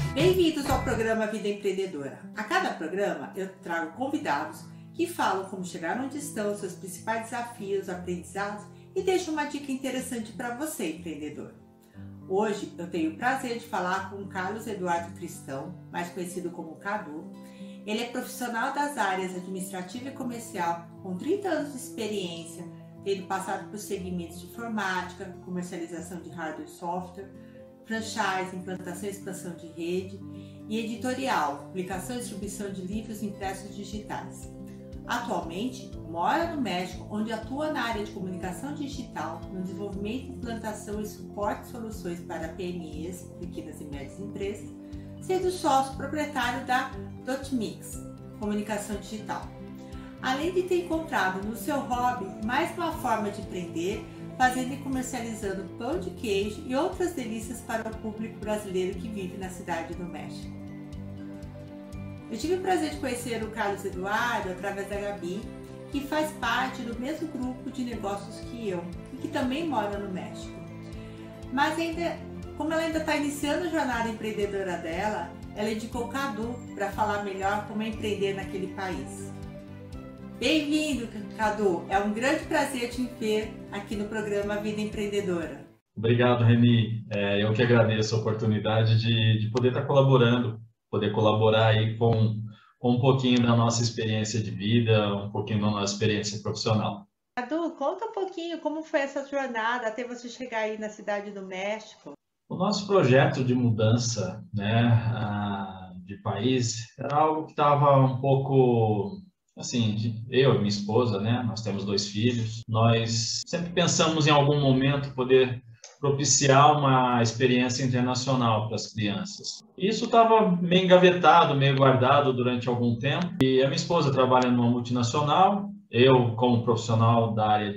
Bem-vindos ao programa Vida Empreendedora. A cada programa eu trago convidados que falam como chegar onde estão, seus principais desafios, aprendizados e deixo uma dica interessante para você, empreendedor. Hoje eu tenho o prazer de falar com o Carlos Eduardo Cristão, mais conhecido como Cadu. Ele é profissional das áreas administrativa e comercial, com 30 anos de experiência, tendo passado por segmentos de informática, comercialização de hardware e software, franchise, implantação e expansão de rede e editorial, publicação e distribuição de livros impressos digitais. Atualmente, mora no México, onde atua na área de comunicação digital, no desenvolvimento, implantação e suporte de soluções para PMEs, pequenas e médias empresas, sendo sócio proprietário da Dotmix, comunicação digital. Além de ter encontrado no seu hobby mais uma forma de empreender, fazendo e comercializando pão de queijo e outras delícias para o público brasileiro que vive na cidade do México. Eu tive o prazer de conhecer o Carlos Eduardo através da Gabi, que faz parte do mesmo grupo de negócios que eu e que também mora no México. Mas como ela ainda está iniciando a jornada empreendedora dela, ela indicou o Cadu para falar melhor como é empreender naquele país. Bem-vindo, Cadu! É um grande prazer te ver aqui no programa Vida Empreendedora. Obrigado, Reni. Eu que agradeço a oportunidade de poder estar colaborando, poder colaborar aí com um pouquinho da nossa experiência de vida, um pouquinho da nossa experiência profissional. Cadu, conta um pouquinho como foi essa jornada até você chegar aí na cidade do México. O nosso projeto de mudança, de país era algo que estava um pouco... Assim, eu e minha esposa, nós temos 2 filhos, nós sempre pensamos em algum momento poder propiciar uma experiência internacional para as crianças. Isso estava meio engavetado, meio guardado durante algum tempo, e a minha esposa trabalha numa multinacional, eu como profissional da área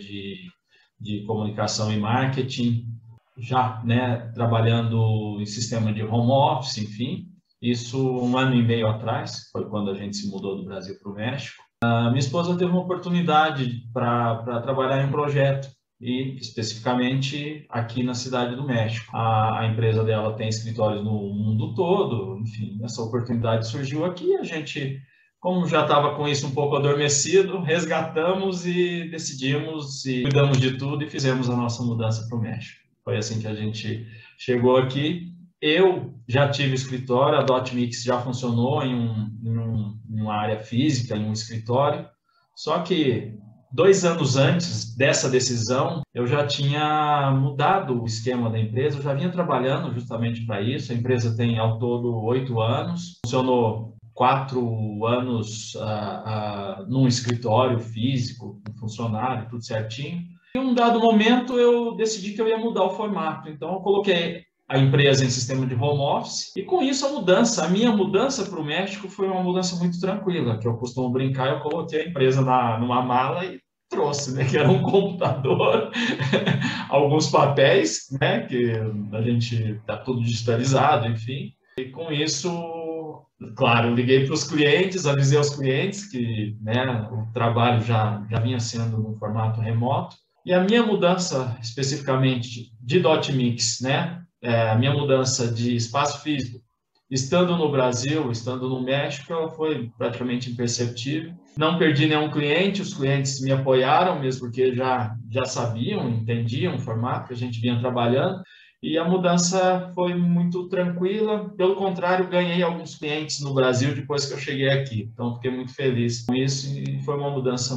de comunicação e marketing, já trabalhando em sistema de home office, enfim, isso 1 ano e meio atrás, foi quando a gente se mudou do Brasil para o México. A minha esposa teve uma oportunidade para trabalhar em um projeto, e especificamente aqui na cidade do México. A empresa dela tem escritórios no mundo todo, enfim, essa oportunidade surgiu aqui e a gente, como já estava com isso um pouco adormecido, resgatamos e decidimos e cuidamos de tudo e fizemos a nossa mudança para o México. Foi assim que a gente chegou aqui. Eu já tive escritório, a Dotmix já funcionou em uma área física, em um escritório, só que 2 anos antes dessa decisão, eu já tinha mudado o esquema da empresa, eu já vinha trabalhando justamente para isso. A empresa tem ao todo 8 anos, funcionou 4 anos num escritório físico, com funcionário, tudo certinho. Em um dado momento, eu decidi que eu ia mudar o formato, então eu coloquei a empresa em sistema de home office, e com isso a minha mudança para o México foi uma mudança muito tranquila, que eu costumo brincar, eu coloquei a empresa numa mala e trouxe, que era um computador, alguns papéis, que a gente está tudo digitalizado, enfim, e com isso, claro, eu liguei para os clientes, avisei aos clientes que o trabalho já vinha sendo no formato remoto, e a minha mudança especificamente de Dotmix, a minha mudança de espaço físico, estando no Brasil, estando no México, foi praticamente imperceptível. Não perdi nenhum cliente, os clientes me apoiaram, mesmo porque já sabiam, entendiam o formato que a gente vinha trabalhando, e a mudança foi muito tranquila. Pelo contrário, ganhei alguns clientes no Brasil depois que eu cheguei aqui, então fiquei muito feliz com isso, e foi uma mudança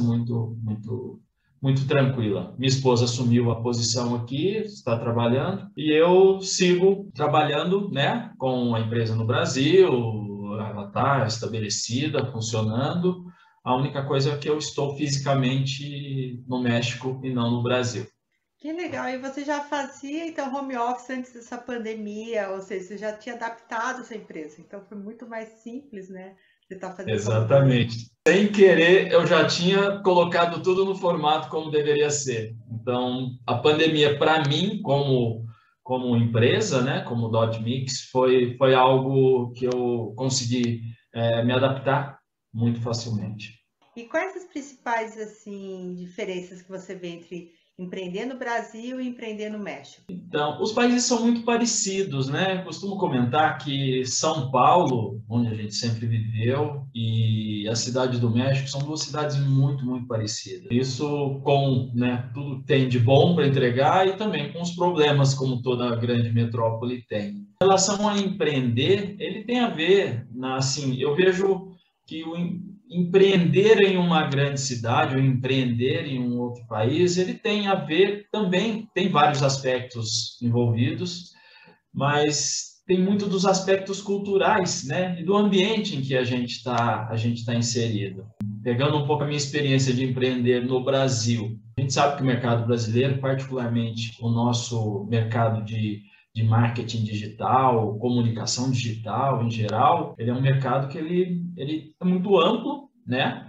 muito tranquila. Minha esposa assumiu a posição aqui, está trabalhando, e eu sigo trabalhando, com a empresa no Brasil, ela está estabelecida, funcionando. A única coisa é que eu estou fisicamente no México e não no Brasil. Que legal! E você já fazia, então, home office antes dessa pandemia, ou seja, você já tinha adaptado essa empresa, então foi muito mais simples, Você tá fazendo. Exatamente. Sem querer, eu já tinha colocado tudo no formato como deveria ser. Então, a pandemia, para mim, como empresa, como Dotmix, foi algo que eu consegui me adaptar muito facilmente. E quais as principais diferenças que você vê entre Empreender no Brasil e empreender no México. Então, os países são muito parecidos, né? Costumo comentar que São Paulo, onde a gente sempre viveu, e a cidade do México são duas cidades muito, muito parecidas. Isso com, né, tudo tem de bom para entregar e também com os problemas como toda grande metrópole tem. Em relação a empreender, ele tem a ver, assim, eu vejo que o empreender em uma grande cidade ou empreender em um outro país, ele tem a ver também, tem vários aspectos envolvidos, mas tem muito dos aspectos culturais, né, e do ambiente em que a gente tá inserido. Pegando um pouco a minha experiência de empreender no Brasil, a gente sabe que o mercado brasileiro, particularmente o nosso mercado de marketing digital, comunicação digital em geral, ele é um mercado que ele é muito amplo, né?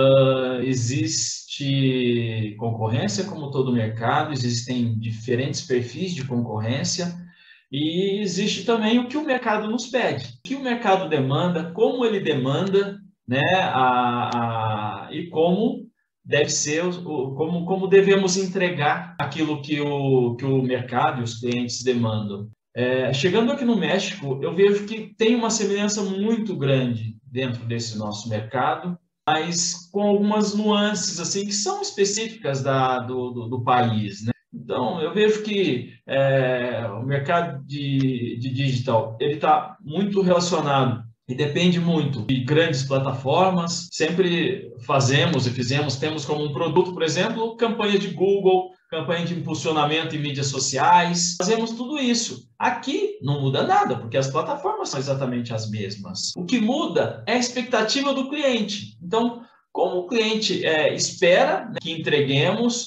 Existe concorrência como todo mercado, existem diferentes perfis de concorrência e existe também o que o mercado nos pede, o que o mercado demanda, como ele demanda, né? E como deve ser, como devemos entregar aquilo que o mercado e os clientes demandam. Chegando aqui no México, eu vejo que tem uma semelhança muito grande dentro desse nosso mercado, mas com algumas nuances assim que são específicas do país, né? Então, eu vejo que o mercado de digital ele está muito relacionado e depende muito de grandes plataformas. Sempre temos como um produto, por exemplo, campanha de Google, campanha de impulsionamento em mídias sociais. Fazemos tudo isso. Aqui não muda nada, porque as plataformas são exatamente as mesmas. O que muda é a expectativa do cliente. Então, como o cliente espera, né, que entreguemos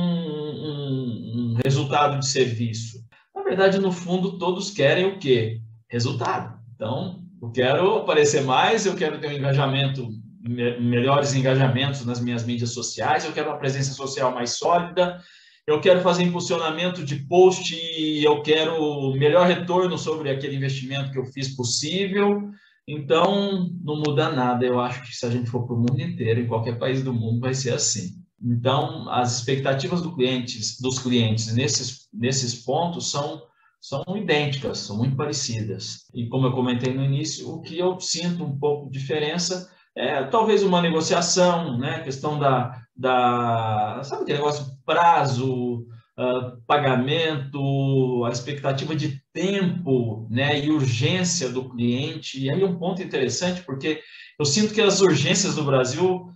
um resultado de serviço. Na verdade, no fundo, todos querem o quê? Resultado. Então, eu quero aparecer mais, eu quero ter um engajamento, melhores engajamentos nas minhas mídias sociais, eu quero uma presença social mais sólida, eu quero fazer impulsionamento de post e eu quero melhor retorno sobre aquele investimento que eu fiz possível. Então, não muda nada. Eu acho que se a gente for para o mundo inteiro, em qualquer país do mundo, vai ser assim. Então, as expectativas dos clientes nesses pontos são idênticas, são muito parecidas. E como eu comentei no início, o que eu sinto um pouco de diferença é talvez uma negociação, né? A questão sabe aquele negócio, prazo, pagamento, a expectativa de tempo, né? E urgência do cliente. E aí um ponto interessante, porque eu sinto que as urgências do Brasil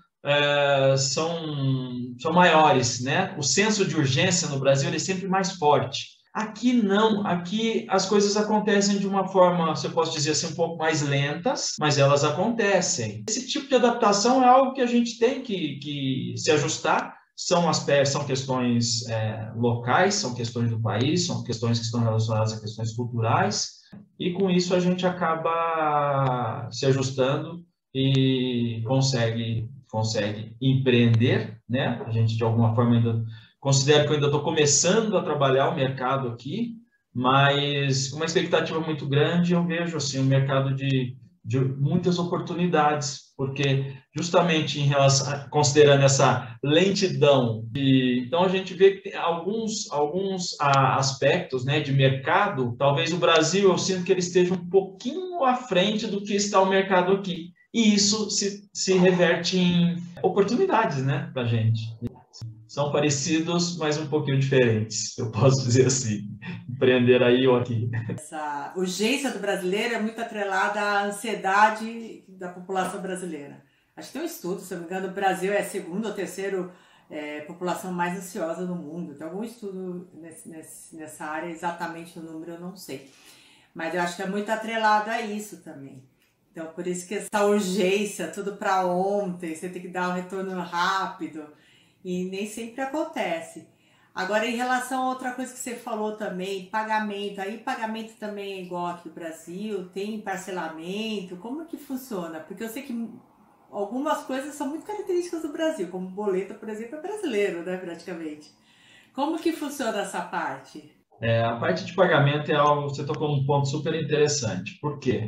são maiores, né? O senso de urgência no Brasil é sempre mais forte. Aqui não, aqui as coisas acontecem de uma forma, se eu posso dizer assim, um pouco mais lentas, mas elas acontecem. Esse tipo de adaptação é algo que a gente tem que se ajustar. São questões locais, são questões do país, são questões que estão relacionadas a questões culturais, e com isso a gente acaba se ajustando e consegue empreender, né? A gente, de alguma forma, ainda considero que eu ainda estou começando a trabalhar o mercado aqui, mas com uma expectativa muito grande, eu vejo assim, um mercado de muitas oportunidades, porque justamente considerando essa lentidão, então a gente vê que tem alguns aspectos, né, de mercado, talvez o Brasil, eu sinto que ele esteja um pouquinho à frente do que está o mercado aqui. E isso se reverte em oportunidades, né, para a gente. São parecidos, mas um pouquinho diferentes, eu posso dizer assim. Empreender aí ou aqui. Essa urgência do brasileiro é muito atrelada à ansiedade da população brasileira. Acho que tem um estudo, se não me engano, o Brasil é a segunda ou terceira população mais ansiosa do mundo. Tem algum estudo nessa área, exatamente o número eu não sei. Mas eu acho que é muito atrelado a isso também. Então, por isso que essa urgência, tudo para ontem, você tem que dar um retorno rápido, e nem sempre acontece. Agora, em relação a outra coisa que você falou também, pagamento, aí pagamento também é igual aqui no Brasil, tem parcelamento, como que funciona? Porque eu sei que algumas coisas são muito características do Brasil, como boleto, por exemplo, é brasileiro, né, praticamente. Como que funciona essa parte? A parte de pagamento é algo, você tocou num ponto super interessante. Por quê?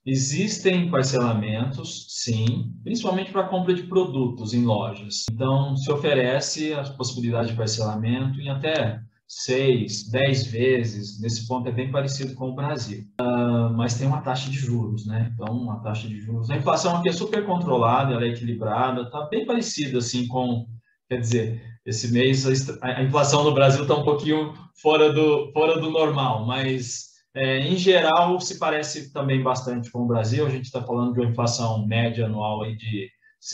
Existem parcelamentos, sim, principalmente para compra de produtos em lojas. Então, se oferece a possibilidade de parcelamento em até 6, 10 vezes. Nesse ponto é bem parecido com o Brasil. Mas tem uma taxa de juros, né? Então, a taxa de juros. A inflação aqui é super controlada, ela é equilibrada, está bem parecida assim com, quer dizer, esse mês a inflação no Brasil está um pouquinho fora do normal, mas em geral se parece também bastante com o Brasil. A gente está falando de uma inflação média anual aí de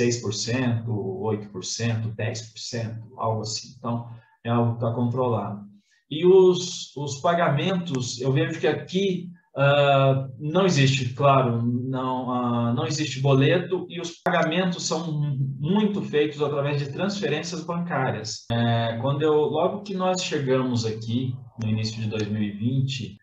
6%, 8%, 10%, algo assim. Então, é algo que está controlado. E os pagamentos, eu vejo que aqui não existe, claro, não existe boleto, e os pagamentos são muito feitos através de transferências bancárias. Logo que nós chegamos aqui, no início de 2020,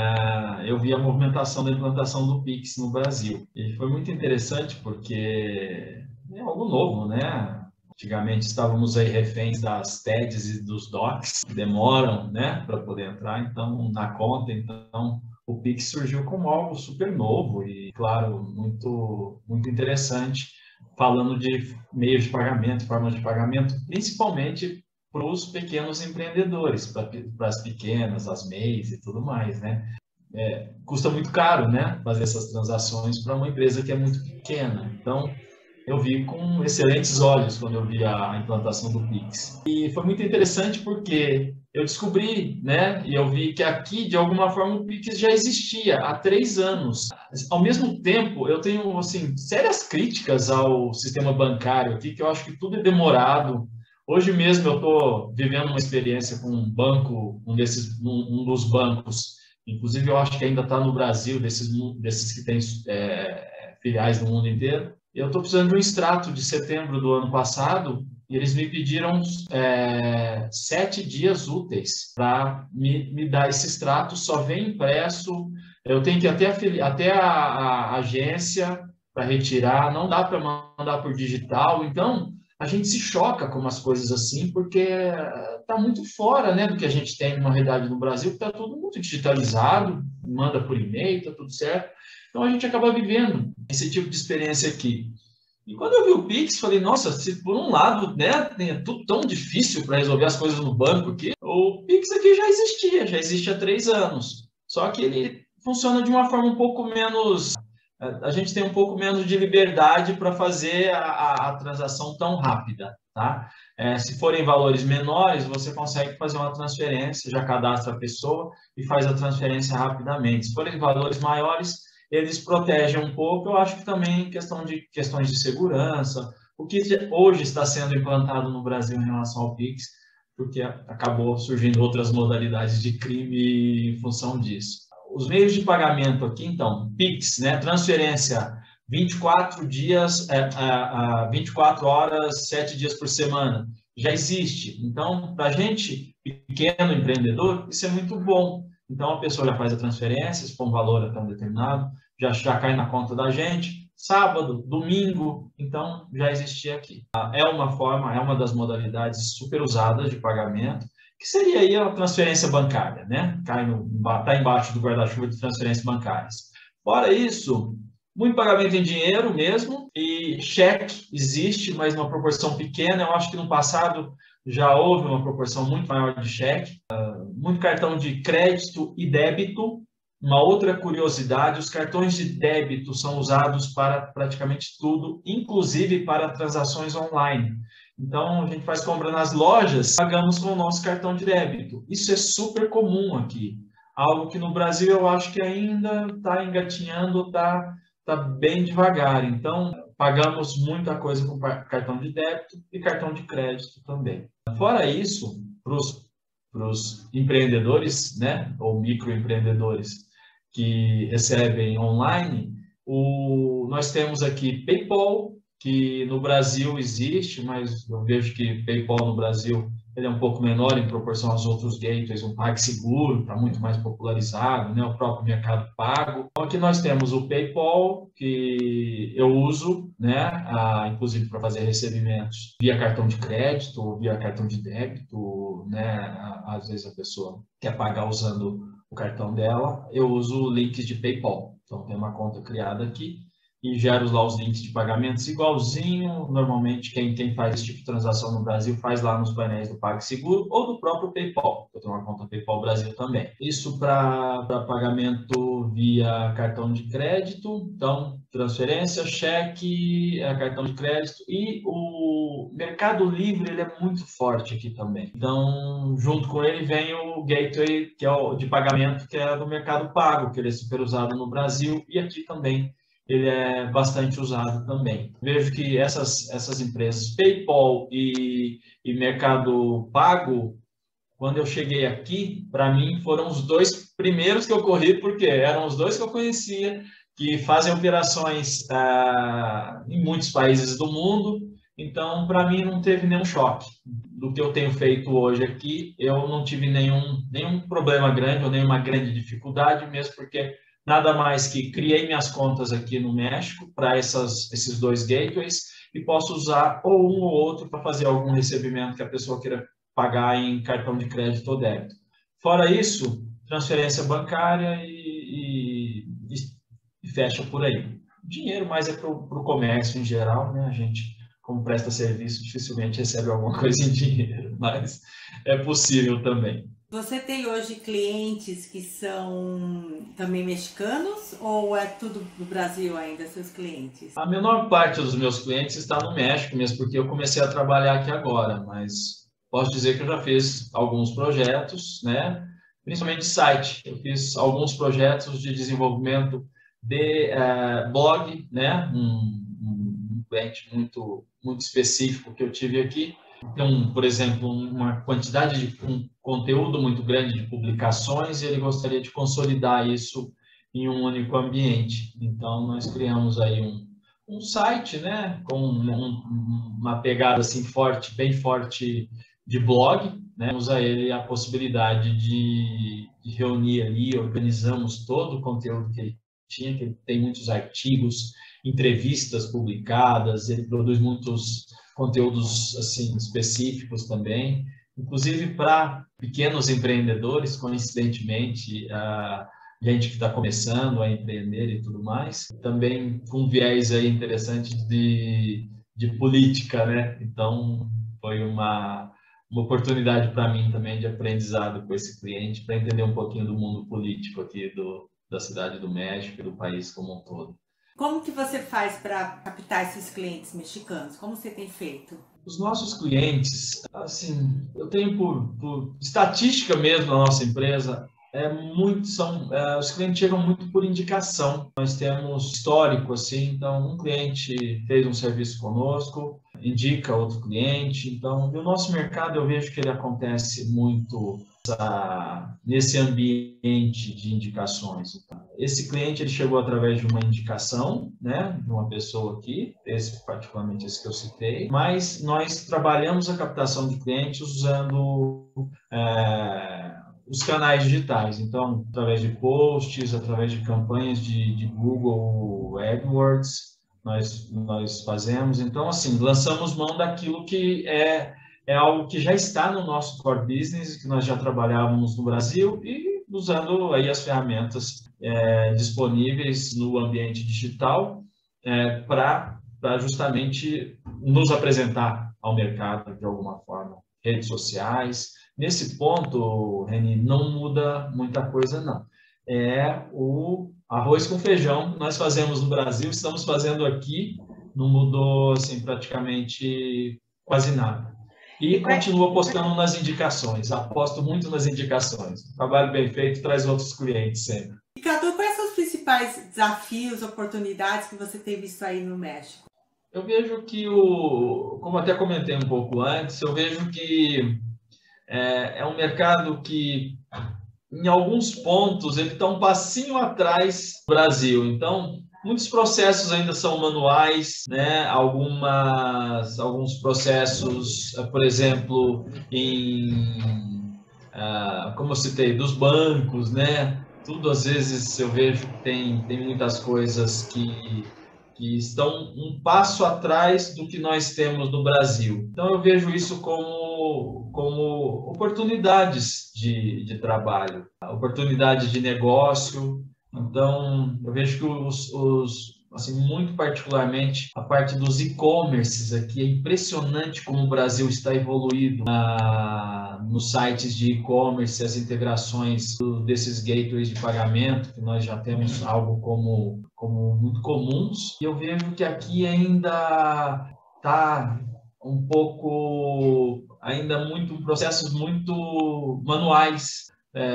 eu vi a movimentação da implantação do Pix no Brasil. E foi muito interessante porque é algo novo, né? Antigamente estávamos aí reféns das TEDs e dos DOCs, que demoram, né, para poder entrar, então, na conta. Então, o Pix surgiu como algo super novo e, claro, muito, muito interessante, falando de meios de pagamento, formas de pagamento, principalmente para os pequenos empreendedores, para as pequenas, as MEIs e tudo mais, né? Custa muito caro, né, fazer essas transações para uma empresa que é muito pequena. Então, eu vi com excelentes olhos quando eu vi a implantação do Pix. E foi muito interessante porque eu descobri, né, e eu vi que aqui, de alguma forma, o Pix já existia há 3 anos. Ao mesmo tempo, eu tenho, assim, sérias críticas ao sistema bancário aqui, que eu acho que tudo é demorado. Hoje mesmo eu estou vivendo uma experiência com um banco, um dos bancos, inclusive eu acho que ainda está no Brasil, desses que têm filiais no mundo inteiro. Eu estou precisando de um extrato de setembro do ano passado e eles me pediram 7 dias úteis para me dar esse extrato. Só vem impresso, eu tenho que ir até a agência para retirar, não dá para mandar por digital. Então, a gente se choca com umas coisas assim, porque está muito fora, né, do que a gente tem na realidade no Brasil, que está tudo muito digitalizado, manda por e-mail, está tudo certo. Então, a gente acaba vivendo esse tipo de experiência aqui. E quando eu vi o Pix, falei, nossa, se por um lado, né, é tudo tão difícil para resolver as coisas no banco aqui, o Pix aqui já existe há 3 anos. Só que ele funciona de uma forma um pouco menos... A gente tem um pouco menos de liberdade para fazer a transação tão rápida, tá? Se forem valores menores, você consegue fazer uma transferência, já cadastra a pessoa e faz a transferência rapidamente. Se forem valores maiores, eles protegem um pouco. Eu acho que também questões de segurança, o que hoje está sendo implantado no Brasil em relação ao Pix, porque acabou surgindo outras modalidades de crime em função disso. Os meios de pagamento aqui, então, Pix, né, transferência, 24 dias, 24 horas, 7 dias por semana, já existe. Então, para a gente, pequeno empreendedor, isso é muito bom. Então, a pessoa já faz a transferência, se for um valor até um determinado, já cai na conta da gente, sábado, domingo, então já existia aqui. É uma das modalidades super usadas de pagamento, que seria aí a transferência bancária, né? Está embaixo do guarda-chuva de transferências bancárias. Fora isso, muito pagamento em dinheiro mesmo, e cheque existe, mas uma proporção pequena. Eu acho que no passado já houve uma proporção muito maior de cheque. Muito cartão de crédito e débito. Uma outra curiosidade, os cartões de débito são usados para praticamente tudo, inclusive para transações online. Então, a gente faz compra nas lojas, pagamos com o nosso cartão de débito. Isso é super comum aqui. Algo que no Brasil eu acho que ainda está engatinhando, está bem devagar. Então, pagamos muita coisa com cartão de débito e cartão de crédito também. Fora isso, para os empreendedores, né, ou microempreendedores que recebem online, nós temos aqui PayPal, que no Brasil existe, mas eu vejo que PayPal no Brasil ele é um pouco menor em proporção aos outros gateways. O PagSeguro está muito mais popularizado, né? O próprio Mercado Pago. Então, aqui nós temos o PayPal, que eu uso, né? Inclusive para fazer recebimentos via cartão de crédito ou via cartão de débito, né? Às vezes a pessoa quer pagar usando o cartão dela, eu uso links de PayPal. Então, tem uma conta criada aqui e gero lá os links de pagamentos igualzinho. Normalmente, quem faz esse tipo de transação no Brasil faz lá nos painéis do PagSeguro ou do próprio PayPal. Eu tenho uma conta PayPal Brasil também. Isso para pagamento via cartão de crédito. Então, transferência, cheque, cartão de crédito. E o Mercado Livre, ele é muito forte aqui também. Então, junto com ele vem o Gateway, que é o de pagamento, que é do Mercado Pago, que ele é super usado no Brasil e aqui também ele é bastante usado também. Vejo que essas empresas, PayPal e Mercado Pago, quando eu cheguei aqui, para mim foram os dois primeiros que eu corri, porque eram os dois que eu conhecia, que fazem operações em muitos países do mundo. Então, para mim, não teve nenhum choque. Do que eu tenho feito hoje aqui, eu não tive nenhum problema grande ou nenhuma grande dificuldade, mesmo porque nada mais que criei minhas contas aqui no México para esses dois gateways e posso usar ou um ou outro para fazer algum recebimento que a pessoa queira pagar em cartão de crédito ou débito. Fora isso, transferência bancária e fecha por aí. Dinheiro mais é para o comércio em geral, né? A gente, como presta serviço, dificilmente recebe alguma coisa em dinheiro, mas é possível também. Você tem hoje clientes que são também mexicanos ou é tudo do Brasil ainda, seus clientes? A menor parte dos meus clientes está no México mesmo, porque eu comecei a trabalhar aqui agora, mas posso dizer que eu já fiz alguns projetos, né? Principalmente de site. Eu fiz alguns projetos de desenvolvimento de blog, né? Um cliente muito específico que eu tive aqui. Então, por exemplo, uma quantidade de conteúdo muito grande de publicações e ele gostaria de consolidar isso em um único ambiente. Então, nós criamos aí um site, né, com uma pegada assim forte, bem forte de blog, né? Temos a ele a possibilidade de reunir ali, organizamos todo o conteúdo que ele tinha, que ele tem muitos artigos, entrevistas publicadas, ele produz muitos conteúdos assim específicos também, inclusive para pequenos empreendedores, coincidentemente, a gente que está começando a empreender e tudo mais, também com viés aí interessante de política, né? Então, foi uma oportunidade para mim também de aprendizado com esse cliente, para entender um pouquinho do mundo político aqui da cidade do México e do país como um todo. Como que você faz para captar esses clientes mexicanos? Como você tem feito? Os nossos clientes, assim, eu tenho por estatística mesmo na nossa empresa, os clientes chegam muito por indicação. Nós temos histórico, assim, então um cliente fez um serviço conosco, indica outro cliente. Então, no nosso mercado eu vejo que ele acontece muito nesse ambiente de indicações. Esse cliente ele chegou através de uma indicação, né, de uma pessoa aqui, particularmente esse que eu citei, mas nós trabalhamos a captação de clientes usando os canais digitais, então através de posts, através de campanhas de Google AdWords, nós fazemos. Então, assim, lançamos mão daquilo que é algo que já está no nosso core business, que nós já trabalhávamos no Brasil e usando aí as ferramentas disponíveis no ambiente digital para justamente nos apresentar ao mercado de alguma forma. Redes sociais. Nesse ponto, Reni, não muda muita coisa, não. É o arroz com feijão que nós fazemos no Brasil, estamos fazendo aqui, não mudou assim, praticamente quase nada. E continuo apostando nas indicações, aposto muito nas indicações. Trabalho bem feito traz outros clientes sempre. Ricardo, quais são os principais desafios, oportunidades que você tem visto aí no México? Eu vejo que, como até comentei um pouco antes, eu vejo que é um mercado que, em alguns pontos, ele está um passinho atrás do Brasil. Então, muitos processos ainda são manuais, né? Alguns processos, por exemplo, como eu citei, dos bancos, né? Tudo, às vezes, eu vejo que tem muitas coisas que estão um passo atrás do que nós temos no Brasil. Então, eu vejo isso como como oportunidades de trabalho, oportunidades de negócio. Então, eu vejo que assim, muito particularmente, a parte dos e-commerces aqui, é impressionante como o Brasil está evoluído nos sites de e-commerce, as integrações desses gateways de pagamento, que nós já temos algo como muito comuns. E eu vejo que aqui ainda está um pouco, ainda processos muito manuais,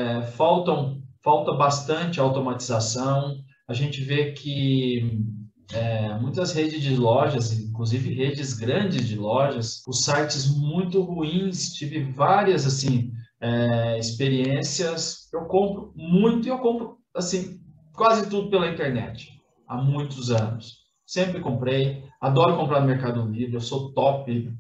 falta bastante automatização. A gente vê que muitas redes de lojas, inclusive redes grandes de lojas, os sites muito ruins, tive várias assim, experiências. Eu compro muito e eu compro assim, quase tudo pela internet, há muitos anos. Sempre comprei, adoro comprar no Mercado Livre, eu sou top,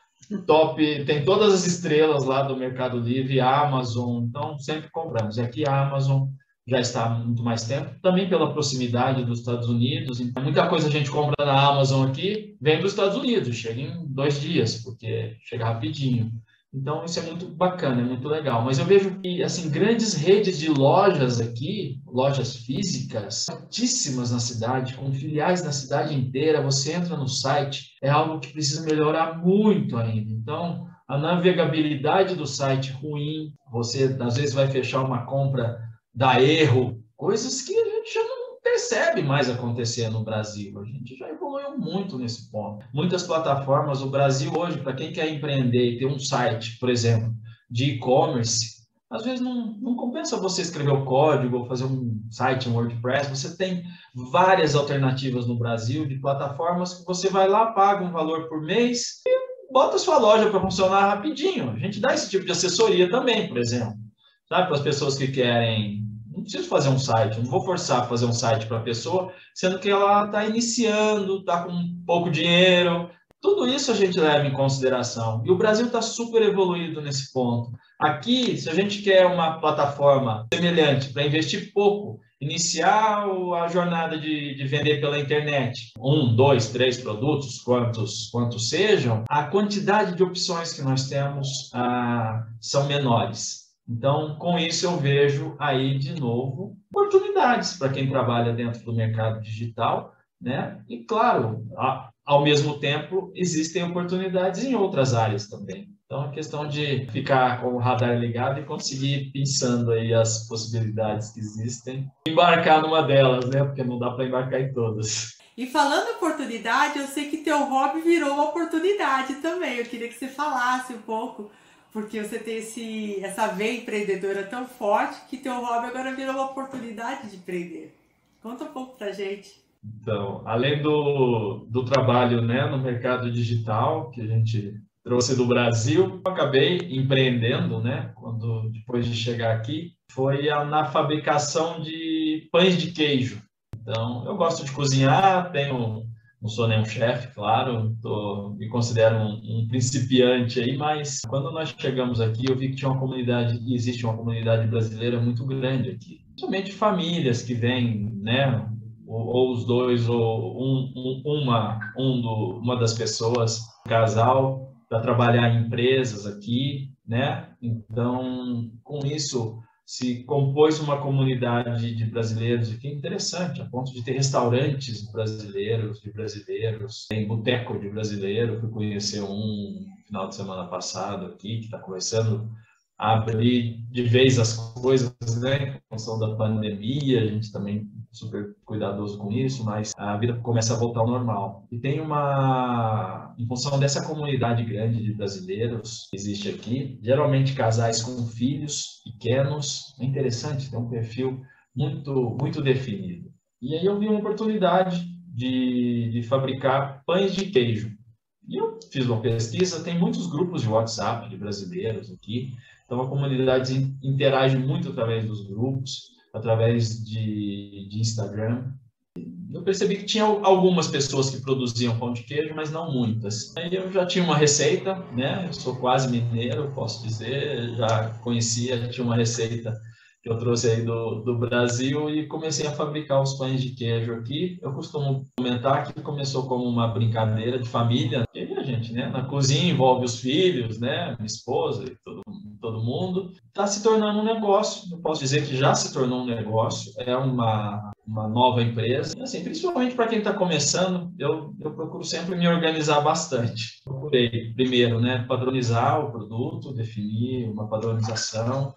tem todas as estrelas lá do Mercado Livre, a Amazon, então sempre compramos. E aqui a Amazon já está há muito mais tempo, também pela proximidade dos Estados Unidos. Então, muita coisa a gente compra na Amazon aqui, vem dos Estados Unidos, chega em 2 dias, porque chega rapidinho. Então, isso é muito bacana, é muito legal. Mas eu vejo que, assim, grandes redes de lojas aqui, lojas físicas, altíssimas na cidade, com filiais na cidade inteira, você entra no site, é algo que precisa melhorar muito ainda. Então, a navegabilidade do site ruim, você, às vezes, vai fechar uma compra, dá erro, coisas que a gente já não percebe mais acontecer no Brasil. A gente já evoluiu muito nesse ponto. Muitas plataformas, o Brasil hoje, para quem quer empreender e ter um site, por exemplo, de e-commerce, às vezes não compensa você escrever o código ou fazer um site, um WordPress. Você tem várias alternativas no Brasil de plataformas que você vai lá, paga um valor por mês e bota a sua loja para funcionar rapidinho. A gente dá esse tipo de assessoria também, por exemplo. Sabe, para as pessoas que querem, não preciso fazer um site, não vou forçar a fazer um site para a pessoa, sendo que ela está iniciando, está com pouco dinheiro. Tudo isso a gente leva em consideração. E o Brasil está super evoluído nesse ponto. Aqui, se a gente quer uma plataforma semelhante para investir pouco, iniciar a jornada de vender pela internet, 1, 2, 3 produtos, quantos sejam, a quantidade de opções que nós temos são menores. Então, com isso eu vejo aí, de novo, oportunidades para quem trabalha dentro do mercado digital, né? E, claro, ao mesmo tempo, existem oportunidades em outras áreas também. Então, é questão de ficar com o radar ligado e conseguir ir pensando aí as possibilidades que existem. Embarcar numa delas, né? Porque não dá para embarcar em todas. E falando em oportunidade, eu sei que teu hobby virou uma oportunidade também. Eu queria que você falasse um pouco, porque você tem essa veia empreendedora tão forte que teu hobby agora virou uma oportunidade de empreender. Conta um pouco pra gente. Então, além do trabalho, né, no mercado digital, que a gente trouxe do Brasil, eu acabei empreendendo, né, depois de chegar aqui, foi na fabricação de pães de queijo. Então, eu gosto de cozinhar, não sou nenhum chefe, claro, me considero um principiante aí, mas quando nós chegamos aqui, eu vi que existe uma comunidade brasileira muito grande aqui. Principalmente famílias que vêm, né, ou os dois, ou uma das pessoas, um casal, para trabalhar em empresas aqui, né? Então, com isso, se compôs uma comunidade de brasileiros, que é interessante, a ponto de ter restaurantes brasileiros, tem boteco de brasileiro. Fui conhecer um final de semana passado aqui, que está começando a abrir de vez as coisas, né? Em função da pandemia, a gente também super cuidadoso com isso, mas a vida começa a voltar ao normal. E tem em função dessa comunidade grande de brasileiros que existe aqui, geralmente casais com filhos pequenos, é interessante, tem um perfil muito, muito definido. E aí eu vi uma oportunidade de fabricar pães de queijo. E eu fiz uma pesquisa, tem muitos grupos de WhatsApp de brasileiros aqui, então a comunidade interage muito através dos grupos, através de Instagram. Eu percebi que tinha algumas pessoas que produziam pão de queijo, mas não muitas. Aí eu já tinha uma receita, né? Eu sou quase mineiro, posso dizer, já conhecia, tinha uma receita que eu trouxe aí do Brasil e comecei a fabricar os pães de queijo aqui. Eu costumo comentar que começou como uma brincadeira de família, e a gente, né? Na cozinha envolve os filhos, né? Minha esposa e todo mundo. Está se tornando um negócio. Eu posso dizer que já se tornou um negócio. É uma nova empresa. Assim, principalmente para quem está começando, eu procuro sempre me organizar bastante. Procurei, primeiro, né, padronizar o produto, definir uma padronização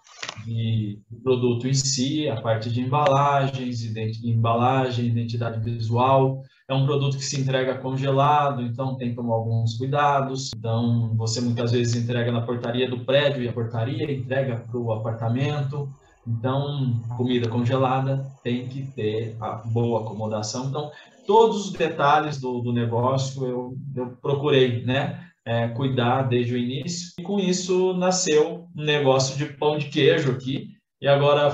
do produto em si, a parte de embalagens, identidade visual. É um produto que se entrega congelado, então tem que tomar alguns cuidados. Então, você muitas vezes entrega na portaria do prédio e a portaria entrega para o apartamento. Então, comida congelada tem que ter a boa acomodação. Então, todos os detalhes do negócio eu procurei, né, cuidar desde o início. E com isso nasceu um negócio de pão de queijo aqui. E agora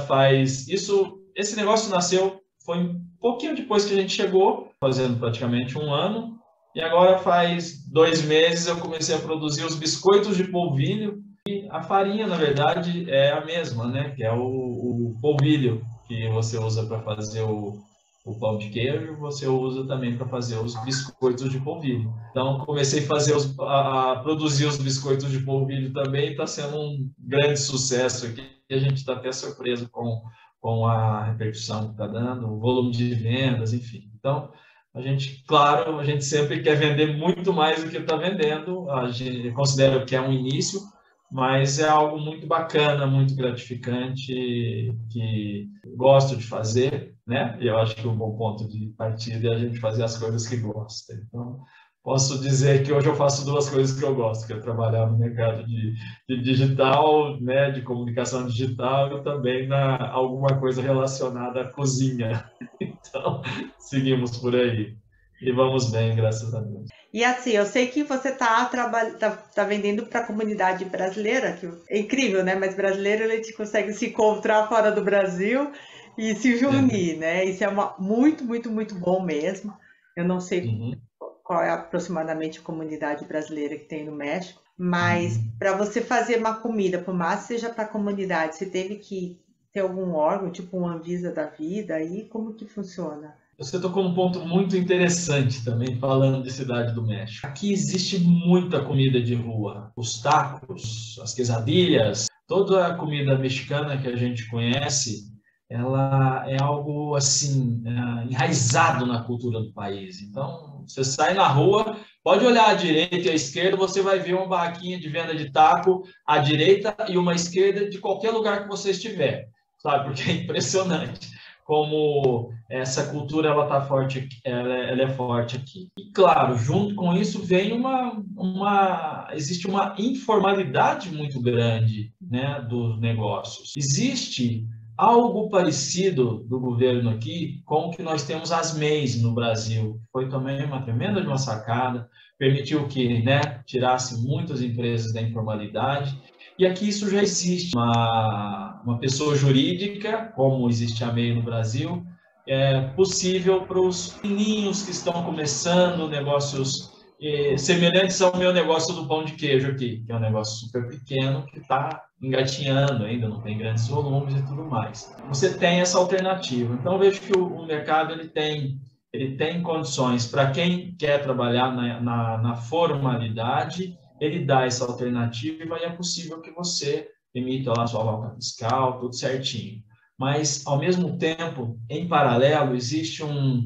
esse negócio nasceu, foi um pouquinho depois que a gente chegou, fazendo praticamente um ano. E agora faz 2 meses eu comecei a produzir os biscoitos de polvilho. E a farinha, na verdade, é a mesma, né? Que é o polvilho que você usa para fazer o pão de queijo, você usa também para fazer os biscoitos de polvilho. Então, comecei a produzir os biscoitos de polvilho também, está sendo um grande sucesso aqui. E a gente está até surpreso com a repercussão que está dando, o volume de vendas, enfim. Então, claro, a gente sempre quer vender muito mais do que está vendendo. A gente considera que é um início, mas é algo muito bacana, muito gratificante, que gosto de fazer, né? E eu acho que um bom ponto de partida é a gente fazer as coisas que gosta. Então, posso dizer que hoje eu faço 2 coisas que eu gosto, que é trabalhar no mercado de digital, né, de comunicação digital, e também alguma coisa relacionada à cozinha. Então, seguimos por aí. E vamos bem, graças a Deus. E assim, eu sei que você tá vendendo para a comunidade brasileira, que é incrível, né? Mas brasileiro, ele consegue se encontrar fora do Brasil e se unir, né? Isso é muito, muito, muito bom mesmo. Eu não sei qual é aproximadamente a comunidade brasileira que tem no México, mas para você fazer uma comida, por mais que seja para a comunidade, você teve que ter algum órgão, tipo um Anvisa da vida, aí como que funciona? Você tocou num ponto muito interessante também, falando de Cidade do México. Aqui existe muita comida de rua. Os tacos, as quesadillas, toda a comida mexicana que a gente conhece, ela é algo assim, enraizado na cultura do país. Então, você sai na rua, pode olhar à direita e à esquerda, você vai ver uma barraquinha de venda de taco à direita e uma à esquerda de qualquer lugar que você estiver, sabe? Porque é impressionante como essa cultura ela é forte aqui. E claro, junto com isso vem existe uma informalidade muito grande, né, dos negócios. Existe algo parecido do governo aqui com o que nós temos as MEIs no Brasil. Foi também uma tremenda de uma sacada, permitiu que, né, tirasse muitas empresas da informalidade. E aqui isso já existe. Uma pessoa jurídica, como existe a MEI no Brasil, é possível para os menininhos que estão começando negócios semelhantes ao meu negócio do pão de queijo aqui, que é um negócio super pequeno, que está engatinhando ainda, não tem grandes volumes e tudo mais. Você tem essa alternativa. Então, eu vejo que o mercado ele tem condições para quem quer trabalhar na formalidade, ele dá essa alternativa e é possível que você emita lá sua nota fiscal, tudo certinho. Mas, ao mesmo tempo, em paralelo, existe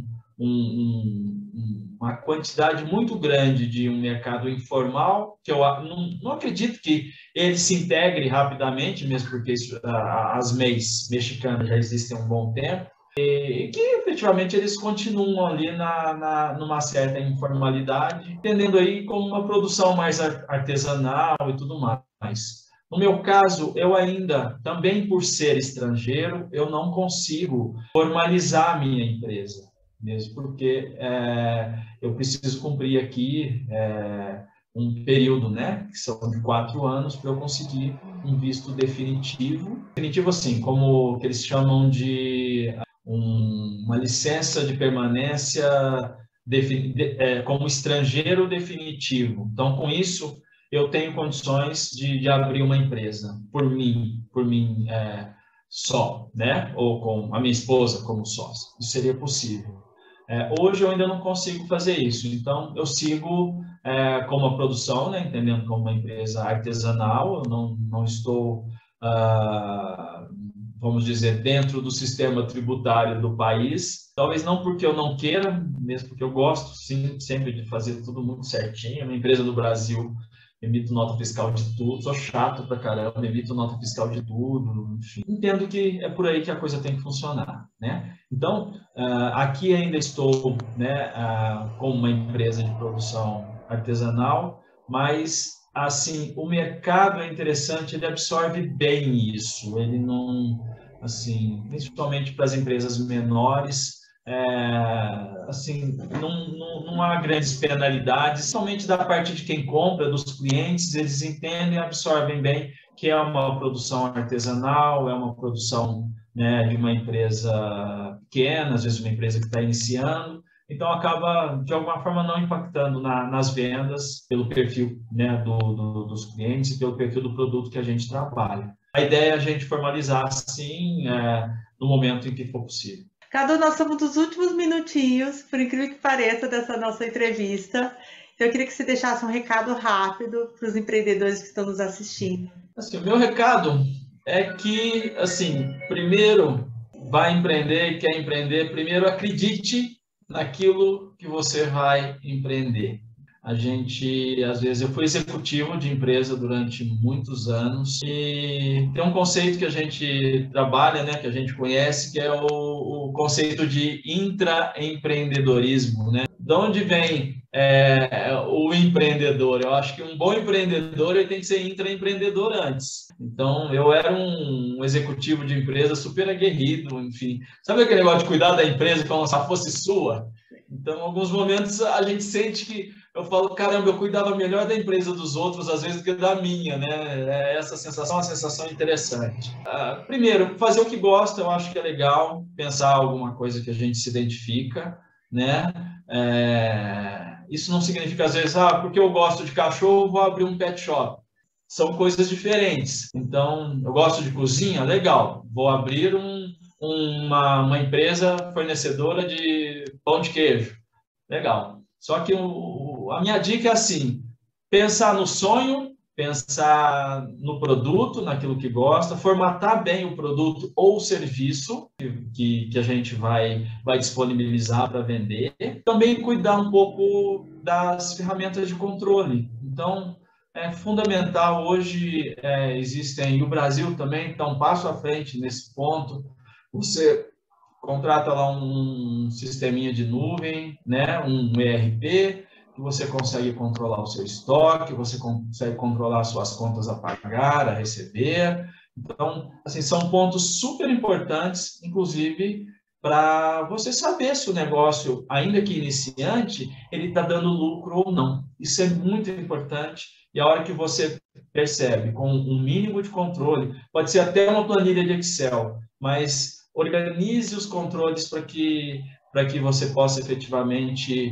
uma quantidade muito grande de um mercado informal, que eu não acredito que ele se integre rapidamente, mesmo porque as MEIs mexicanas já existem há um bom tempo, e que efetivamente eles continuam ali numa certa informalidade, entendendo aí como uma produção mais artesanal e tudo mais. No meu caso, eu ainda, também por ser estrangeiro, eu não consigo formalizar a minha empresa, mesmo porque eu preciso cumprir aqui um período, né, que são de 4 anos, para eu conseguir um visto definitivo. Definitivo assim, como que eles chamam de uma licença de permanência como estrangeiro definitivo. Então, com isso, eu tenho condições de abrir uma empresa por mim só, né? Ou com a minha esposa como sócia. Isso seria possível. Hoje eu ainda não consigo fazer isso, então eu sigo como a produção, né, entendendo como uma empresa artesanal, eu não estou, vamos dizer, dentro do sistema tributário do país, talvez não porque eu não queira, mesmo porque eu gosto sim, sempre de fazer tudo muito certinho, uma empresa do Brasil, emito nota fiscal de tudo, sou chato pra caramba, emito nota fiscal de tudo, enfim. Entendo que é por aí que a coisa tem que funcionar, né? Então, aqui ainda estou, né, como uma empresa de produção artesanal, mas, assim, o mercado é interessante, ele absorve bem isso, ele não, assim, principalmente para as empresas menores, assim, não há grandes penalidades, somente da parte de quem compra, dos clientes, eles entendem e absorvem bem que é uma produção artesanal, é uma produção, né, de uma empresa pequena, às vezes uma empresa que está iniciando, então acaba, de alguma forma, não impactando nas vendas pelo perfil, né, dos clientes e pelo perfil do produto que a gente trabalha. A ideia é a gente formalizar, sim, no momento em que for possível. Cadu, nós estamos nos últimos minutinhos, por incrível que pareça, dessa nossa entrevista. Então, eu queria que você deixasse um recado rápido para os empreendedores que estão nos assistindo. Assim, o meu recado é que, assim, primeiro, vai empreender, quer empreender, primeiro acredite naquilo que você vai empreender. A gente, às vezes, eu fui executivo de empresa durante muitos anos e tem um conceito que a gente trabalha, né, que a gente conhece, que é o conceito de intraempreendedorismo, né? De onde vem o empreendedor? Eu acho que um bom empreendedor ele tem que ser intraempreendedor antes. Então, eu era um executivo de empresa super aguerrido, enfim. Sabe aquele negócio de cuidar da empresa como se ela fosse sua? Então, em alguns momentos, a gente sente que eu falo, caramba, eu cuidava melhor da empresa dos outros, às vezes, do que da minha, né? Essa sensação é uma sensação interessante. Primeiro, fazer o que gosta, eu acho que é legal, pensar alguma coisa que a gente se identifica, né? Isso não significa, às vezes, porque eu gosto de cachorro, vou abrir um pet shop. São coisas diferentes. Então, eu gosto de cozinha, legal, vou abrir uma empresa fornecedora de pão de queijo. Legal. Só que a minha dica é assim, pensar no sonho, pensar no produto, naquilo que gosta, formatar bem o produto ou serviço que a gente vai disponibilizar para vender. Também cuidar um pouco das ferramentas de controle. Então, é fundamental. Hoje existem, e o Brasil também está um passo à frente nesse ponto. Você contrata lá um sisteminha de nuvem, né, um ERP, que você consegue controlar o seu estoque, você consegue controlar suas contas a pagar, a receber. Então, assim, são pontos super importantes, inclusive, para você saber se o negócio, ainda que iniciante, ele está dando lucro ou não. Isso é muito importante. E a hora que você percebe, com um mínimo de controle, pode ser até uma planilha de Excel, mas organize os controles para que você possa efetivamente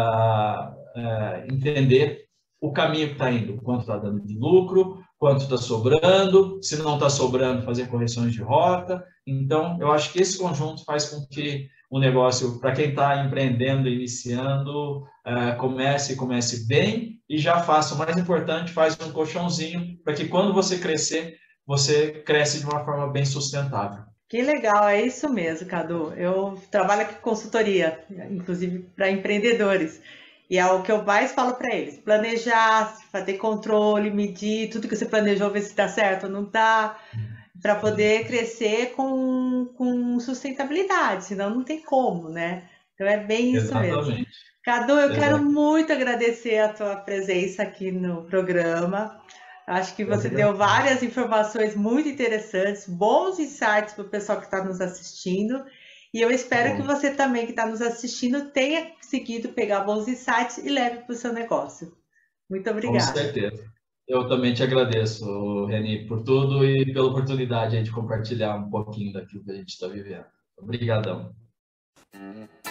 entender o caminho que está indo, quanto está dando de lucro, quanto está sobrando, se não está sobrando, fazer correções de rota. Então, eu acho que esse conjunto faz com que o negócio, para quem está empreendendo, iniciando, comece bem e já faça, o mais importante, faz um colchãozinho para que quando você crescer, você cresce de uma forma bem sustentável. Que legal, é isso mesmo, Cadu. Eu trabalho aqui com consultoria, inclusive para empreendedores. E é o que eu mais falo para eles: planejar, fazer controle, medir tudo que você planejou, ver se dá certo ou não dá, para poder crescer com sustentabilidade, senão não tem como, né? Então é bem isso Exatamente. mesmo. Cadu, eu quero muito agradecer a tua presença aqui no programa. Acho que você deu várias informações muito interessantes, bons insights para o pessoal que está nos assistindo. E eu espero que você também, que está nos assistindo, tenha conseguido pegar bons insights e leve para o seu negócio. Muito obrigada. Com certeza. Eu também te agradeço, Reni, por tudo e pela oportunidade de compartilhar um pouquinho daquilo que a gente está vivendo. Obrigadão.